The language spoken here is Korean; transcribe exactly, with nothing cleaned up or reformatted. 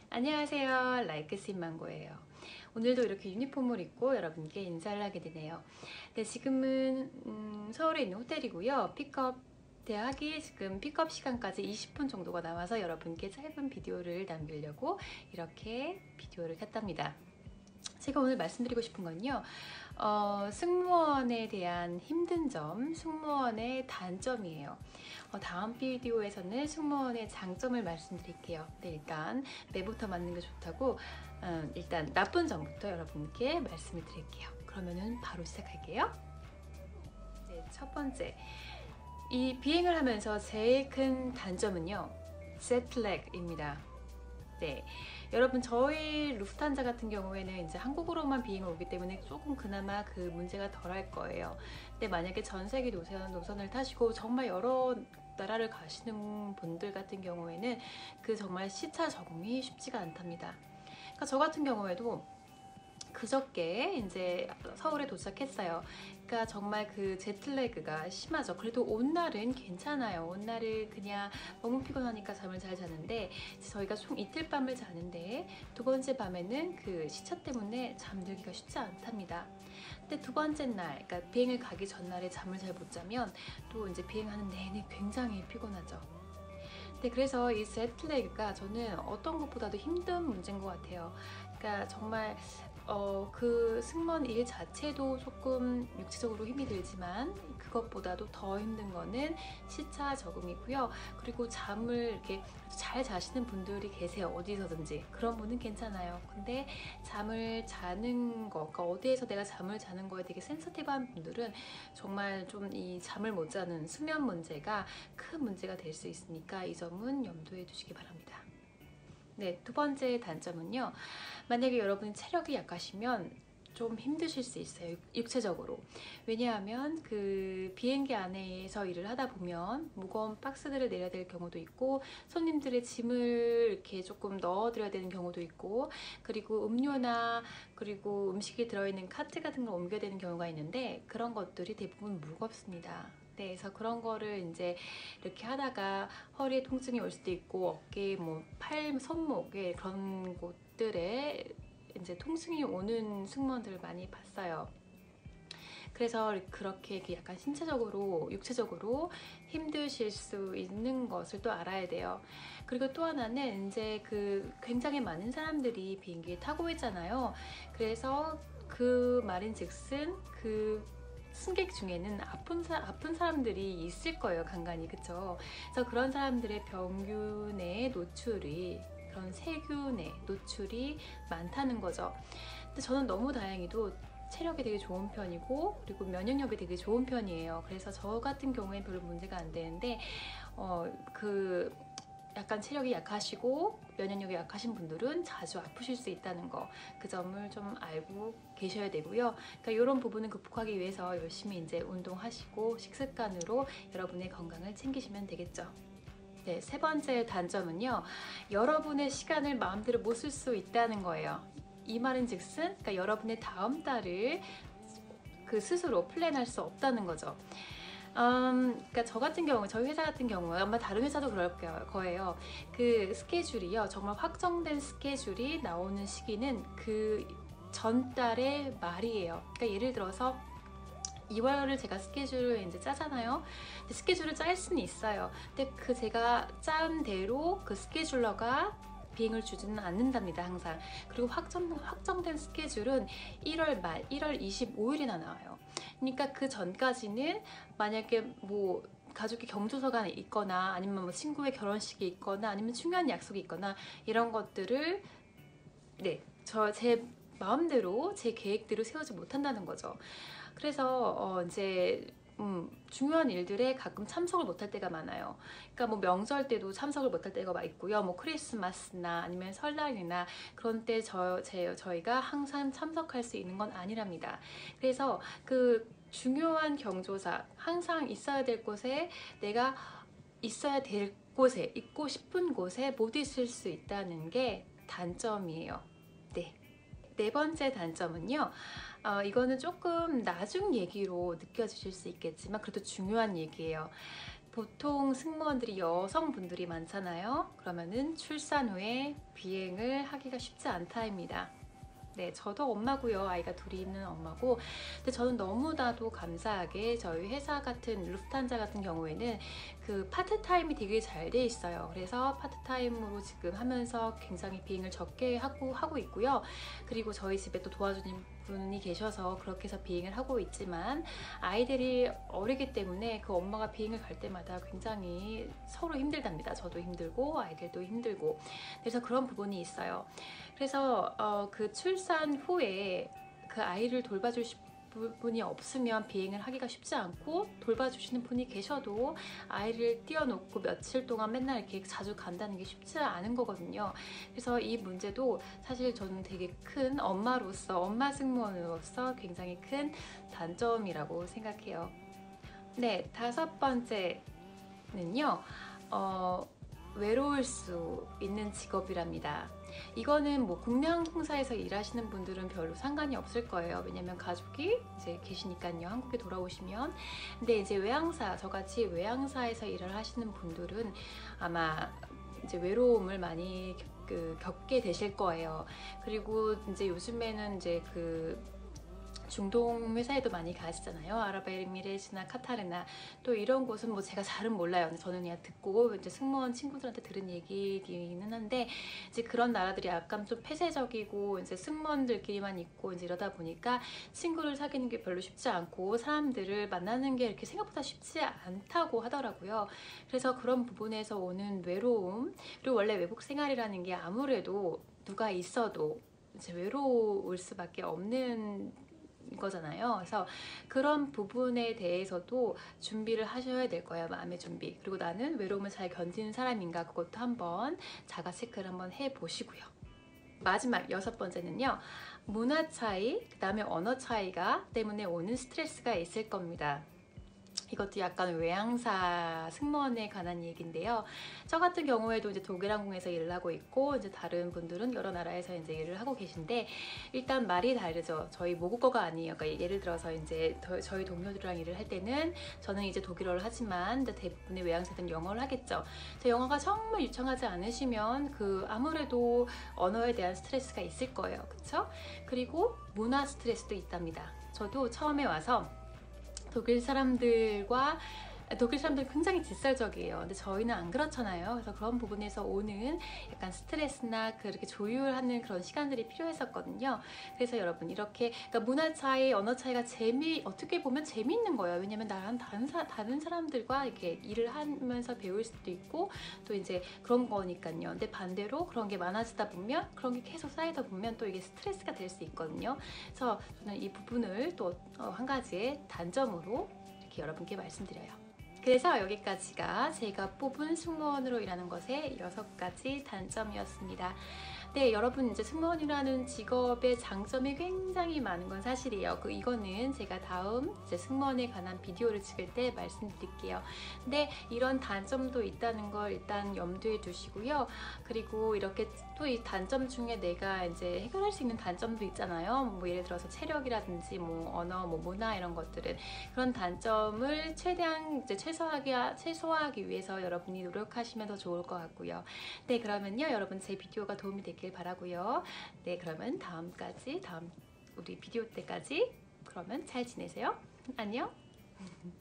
안녕하세요. 라이크스인망고예요. 오늘도 이렇게 유니폼을 입고 여러분께 인사를 하게 되네요. 네, 지금은 음, 서울에 있는 호텔이고요. 픽업 대학이 지금 픽업 시간까지 이십 분 정도가 남아서 여러분께 짧은 비디오를 남기려고 이렇게 비디오를 켰답니다. 제가 오늘 말씀드리고 싶은 건요, 어, 승무원에 대한 힘든 점, 승무원의 단점이에요. 어, 다음 비디오에서는 승무원의 장점을 말씀드릴게요. 네, 일단 매부터 맞는 게 좋다고 어, 일단 나쁜 점부터 여러분께 말씀을 드릴게요. 그러면은 바로 시작할게요. 네, 첫 번째, 이 비행을 하면서 제일 큰 단점은요, 제트랙입니다. 네, 여러분 저희 루프탄자 같은 경우에는 이제 한국으로만 비행을 오기 때문에 조금 그나마 그 문제가 덜할 거예요. 근데 만약에 전 세계 노선, 노선을 타시고 정말 여러 나라를 가시는 분들 같은 경우에는 그 정말 시차 적응이 쉽지가 않답니다. 그러니까 저 같은 경우에도 그저께 이제 서울에 도착했어요. 그러니까 정말 그 제트래그가 심하죠. 그래도 온 날은 괜찮아요. 온 날은 그냥 너무 피곤하니까 잠을 잘 자는데, 저희가 총 이틀 밤을 자는데 두 번째 밤에는 그 시차 때문에 잠들기가 쉽지 않답니다. 근데 두 번째 날, 그러니까 비행을 가기 전날에 잠을 잘 못 자면 또 이제 비행하는 내내 굉장히 피곤하죠. 네, 그래서 이 제트래그가 저는 어떤 것보다도 힘든 문제인 것 같아요. 그러니까 정말 어, 그 승무원 일 자체도 조금 육체적으로 힘이 들지만 그것보다도 더 힘든 거는 시차 적응이고요. 그리고 잠을 이렇게 잘 자시는 분들이 계세요. 어디서든지. 그런 분은 괜찮아요. 근데 잠을 자는 거, 그러니까 어디에서 내가 잠을 자는 거에 되게 센서티브한 분들은 정말 좀 이 잠을 못 자는 수면 문제가 큰 문제가 될 수 있으니까 이 점은 염두에 두시기 바랍니다. 네, 두 번째 단점은요, 만약에 여러분이 체력이 약하시면 좀 힘드실 수 있어요, 육체적으로. 왜냐하면 그 비행기 안에서 일을 하다 보면 무거운 박스들을 내려야 될 경우도 있고, 손님들의 짐을 이렇게 조금 넣어드려야 되는 경우도 있고, 그리고 음료나 그리고 음식이 들어있는 카트 같은 걸 옮겨야 되는 경우가 있는데, 그런 것들이 대부분 무겁습니다. 네, 그래서 그런 거를 이제 이렇게 하다가 허리에 통증이 올 수도 있고, 어깨, 뭐 팔, 손목에 그런 곳들에 이제 통증이 오는 승무원들을 많이 봤어요. 그래서 그렇게 약간 신체적으로, 육체적으로 힘드실 수 있는 것을 또 알아야 돼요. 그리고 또 하나는 이제 그 굉장히 많은 사람들이 비행기에 타고 있잖아요. 그래서 그 말인즉슨 그 승객 중에는 아픈, 사, 아픈 사람들이 있을 거예요, 간간이. 그쵸? 그래서 그런 사람들의 병균의 노출이, 그런 세균의 노출이 많다는 거죠. 근데 저는 너무 다행히도 체력이 되게 좋은 편이고, 그리고 면역력이 되게 좋은 편이에요. 그래서 저 같은 경우에는 별로 문제가 안 되는데, 어, 그 약간 체력이 약하시고 면역력이 약하신 분들은 자주 아프실 수 있다는 거, 그 점을 좀 알고 계셔야 되고요. 그러니까 이런 부분을 극복하기 위해서 열심히 이제 운동하시고 식습관으로 여러분의 건강을 챙기시면 되겠죠. 네, 세 번째 단점은요, 여러분의 시간을 마음대로 못 쓸 수 있다는 거예요. 이 말은 즉슨, 그러니까 여러분의 다음 달을 그 스스로 플랜할 수 없다는 거죠. 음, 그러니까 저 같은 경우, 저희 회사 같은 경우, 아마 다른 회사도 그럴 거예요. 그 스케줄이요, 정말 확정된 스케줄이 나오는 시기는 그 전달의 말이에요. 그러니까 예를 들어서 이월을 제가 스케줄을 이제 짜잖아요. 근데 스케줄을 짤 수는 있어요. 근데 그 제가 짠 대로 그 스케줄러가 비행을 주지는 않는답니다, 항상. 그리고 확정, 확정된 스케줄은 일월 말, 일월 이십오일이나 나와요. 그러니까 그 전까지는 만약에 뭐 가족의 경조사가 있거나, 아니면 뭐 친구의 결혼식이 있거나, 아니면 중요한 약속이 있거나, 이런 것들을 네, 저 제 마음대로 제 계획대로 세우지 못한다는 거죠. 그래서 어 이제 음, 중요한 일들에 가끔 참석을 못할 때가 많아요. 그러니까 뭐 명절 때도 참석을 못할 때가 많이 있고요. 뭐 크리스마스나 아니면 설날이나 그런 때 저, 제, 저희가 항상 참석할 수 있는 건 아니랍니다. 그래서 그 중요한 경조사, 항상 있어야 될 곳에, 내가 있어야 될 곳에, 있고 싶은 곳에 못 있을 수 있다는 게 단점이에요. 네. 네 번째 단점은요, 어, 이거는 조금 나중 얘기로 느껴지실 수 있겠지만 그래도 중요한 얘기예요. 보통 승무원들이 여성분들이 많잖아요. 그러면은 출산 후에 비행을 하기가 쉽지 않다입니다. 네, 저도 엄마고요. 아이가 둘이 있는 엄마고. 근데 저는 너무나도 감사하게 저희 회사 같은 루프탄자 같은 경우에는 그 파트타임이 되게 잘 돼 있어요. 그래서 파트타임으로 지금 하면서 굉장히 비행을 적게 하고 하고 있고요. 그리고 저희 집에 또 도와주는 분이 계셔서 그렇게 해서 비행을 하고 있지만, 아이들이 어리기 때문에 그 엄마가 비행을 갈 때마다 굉장히 서로 힘들답니다. 저도 힘들고 아이들도 힘들고. 그래서 그런 부분이 있어요. 그래서 어, 그 출산 후에 그 아이를 돌봐주실 분이 없으면 비행을 하기가 쉽지 않고, 돌봐주시는 분이 계셔도 아이를 띄워놓고 며칠 동안 맨날 이렇게 자주 간다는 게 쉽지 않은 거거든요. 그래서 이 문제도 사실 저는 되게 큰 엄마로서, 엄마 승무원으로서 굉장히 큰 단점이라고 생각해요. 네, 다섯 번째는요. 어, 외로울 수 있는 직업이랍니다. 이거는 뭐 국내항공사에서 일하시는 분들은 별로 상관이 없을 거예요. 왜냐면 가족이 이제 계시니까요. 한국에 돌아오시면. 근데 이제 외항사, 저같이 외항사에서 일을 하시는 분들은 아마 이제 외로움을 많이 그, 겪게 되실 거예요. 그리고 이제 요즘에는 이제 그 중동 회사에도 많이 가시잖아요. 아랍에미레이트나 카타르나 또 이런 곳은 뭐 제가 잘은 몰라요. 근데 저는 그냥 듣고 이제 승무원 친구들한테 들은 얘기이기는 한데, 이제 그런 나라들이 약간 좀 폐쇄적이고 이제 승무원들끼리만 있고 이제 이러다 보니까 친구를 사귀는 게 별로 쉽지 않고 사람들을 만나는 게 이렇게 생각보다 쉽지 않다고 하더라고요. 그래서 그런 부분에서 오는 외로움, 그리고 원래 외국 생활이라는 게 아무래도 누가 있어도 이제 외로울 수밖에 없는 거잖아요. 그래서 그런 부분에 대해서도 준비를 하셔야 될 거예요. 마음의 준비. 그리고 나는 외로움을 잘 견디는 사람인가, 그것도 한번 자가 체크를 한번 해보시고요. 마지막 여섯 번째는요. 문화 차이, 그 다음에 언어 차이가 때문에 오는 스트레스가 있을 겁니다. 이것도 약간 외항사 승무원에 관한 얘기인데요. 저 같은 경우에도 이제 독일 항공에서 일을 하고 있고, 이제 다른 분들은 여러 나라에서 이제 일을 하고 계신데, 일단 말이 다르죠. 저희 모국어가 아니에요. 그러니까 예를 들어서 이제 더, 저희 동료들이랑 일을 할 때는 저는 이제 독일어를 하지만 이제 대부분의 외항사들은 영어를 하겠죠. 영어가 정말 유창하지 않으시면 그 아무래도 언어에 대한 스트레스가 있을 거예요. 그렇죠? 그리고 문화 스트레스도 있답니다. 저도 처음에 와서 독일 사람들과 독일 사람들은 굉장히 직설적이에요. 근데 저희는 안 그렇잖아요. 그래서 그런 부분에서 오는 약간 스트레스나 그렇게 조율하는 그런 시간들이 필요했었거든요. 그래서 여러분 이렇게 그러니까 문화 차이, 언어 차이가 재미 어떻게 보면 재미있는 거예요. 왜냐면 나랑 다른 사, 다른 사람들과 이렇게 일을 하면서 배울 수도 있고 또 이제 그런 거니까요. 근데 반대로 그런 게 많아지다 보면 그런 게 계속 쌓이다 보면 또 이게 스트레스가 될 수 있거든요. 그래서 저는 이 부분을 또 한 가지의 단점으로 이렇게 여러분께 말씀드려요. 그래서 여기까지가 제가 뽑은 승무원으로 일하는 것의 여섯 가지 단점이었습니다. 네, 여러분 이제 승무원이라는 직업의 장점이 굉장히 많은 건 사실이에요. 그 이거는 제가 다음 이제 승무원에 관한 비디오를 찍을 때 말씀드릴게요. 근데 이런 단점도 있다는 걸 일단 염두에 두시고요. 그리고 이렇게 또 이 단점 중에 내가 이제 해결할 수 있는 단점도 있잖아요. 뭐 예를 들어서 체력이라든지 뭐 언어, 뭐 문화 이런 것들은 그런 단점을 최대한 이제 최소화하기, 최소화하기 위해서 여러분이 노력하시면 더 좋을 것 같고요. 네, 그러면요 여러분 제 비디오가 도움이 되길 바라고요. 네, 그러면 다음까지 다음 우리 비디오 때까지 그러면 잘 지내세요. 안녕.